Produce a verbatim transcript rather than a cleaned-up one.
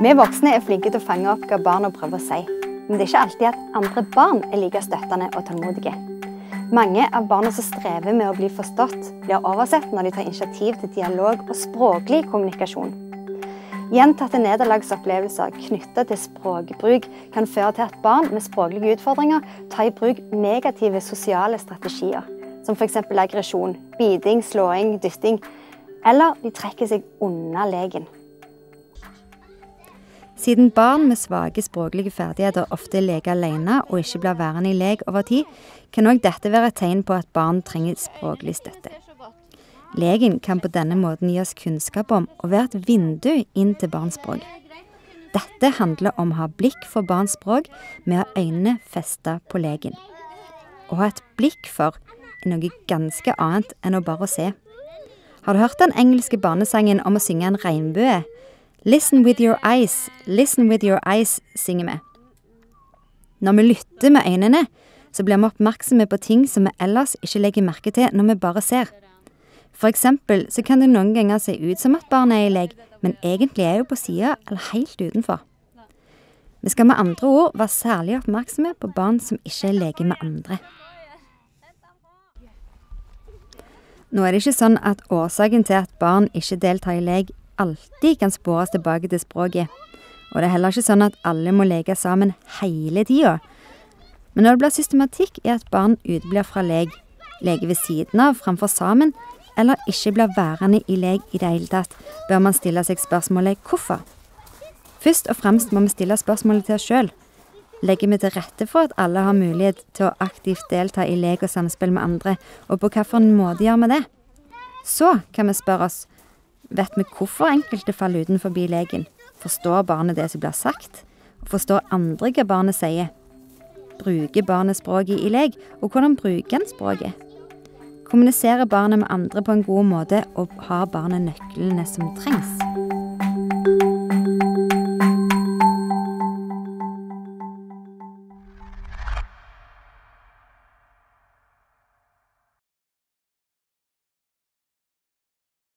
Vi voksne er flinke til å fange opp hva barna prøver å si, men det er ikke alltid at andre barn er like støttende og tålmodige. Mange av barna som strever med å bli forstått, blir oversett når de tar initiativ til dialog og språklig kommunikasjon. Gjentatte nederlagsopplevelser knyttet til språkbruk kan føre til at barn med språklige utfordringer tar i bruk negative sosiale strategier, som for eksempel aggresjon, biting, slåing, dytting, eller de trekker seg unna leken. Siden barn med svake språklige ferdigheter ofte leker alene og ikke blir værende i lek over tid, kan også dette være et tegn på at barn trenger språklig støtte. Leken kan på denne måten gi oss kunnskap om og være et vindu inn til barns språk. Dette handler om å ha blikk for barns språk med å ha øynene festet på leken. Å ha et blikk for er noe ganske annet enn å bare se. Har du hørt den engelske barnesangen om å synge en regnbue? Listen with your eyes, listen with your eyes, synger vi. Når vi lytter med øynene, så blir vi oppmerksomme på ting som vi ellers ikke legger merke til når vi bare ser. For eksempel så kan det noen ganger se ut som at barnet er i lek, men egentlig er jo på siden eller helt utenfor. Vi skal med andre ord være særlig oppmerksomme på barn som ikke leker med andre. Nå er det ikke sånn at årsaken til at barn ikke deltar i lek alltid kan spores tilbake til språket, og det er heller ikke sånn at alle må leke sammen hele tiden. Men når det blir systematikk i at barn uteblir fra lek, leker ved siden av framfor sammen, eller ikke blir værende i lek i det hele tatt, bør man stille seg spørsmålet hvorfor. Først og fremst må vi stille spørsmålet til oss selv. Legger vi til rette for at alle har mulighet til å aktivt delta i lek og samspill med andre, og på hvilken måte gjør vi det? Så kan vi spørre oss, vet vi hvorfor enkelte faller utenfor leken? Forstår barnet det som blir sagt? Og forstår andre hva barnet sier? Bruker barnet språket i lek, og hvordan bruker han språket? Kommuniserer barnet med andre på en god måte, og har barnet nøklene som trengs?